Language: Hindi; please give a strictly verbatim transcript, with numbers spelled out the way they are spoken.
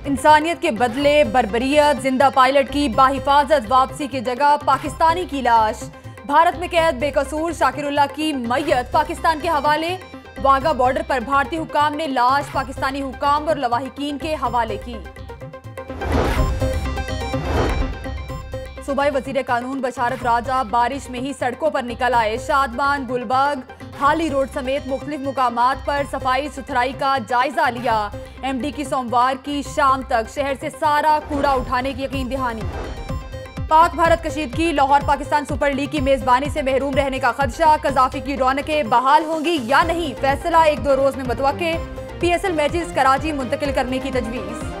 इंसानियत के बदले बर्बरियत, जिंदा पायलट की बाहिफाजत वापसी की जगह पाकिस्तानी की लाश। भारत में कैद बेकसूर शाकिरुल्लाह की मैयत पाकिस्तान के हवाले। वाघा बॉर्डर पर भारतीय हुकाम ने लाश पाकिस्तानी हुकाम और लवाहिकीन के हवाले की। सूबाई वजीर कानून बशारत राजा बारिश में ही सड़कों पर निकल आए। शादमान, गुलबर्ग, हाली रोड समेत मुख्तलिफ मुकामात पर सफाई सुथराई का जायजा लिया। एमडी की सोमवार की शाम तक शहर से सारा कूड़ा उठाने की यकीन दहानी। पाक भारत कशीदगी, लाहौर पाकिस्तान सुपर लीग की मेजबानी से महरूम रहने का खदशा। कजाफी की रौनकें बहाल होंगी या नहीं, फैसला एक दो रोज में मुतवक्के। पीएसएल मैचेस कराची मुंतकिल करने की तजवीज़।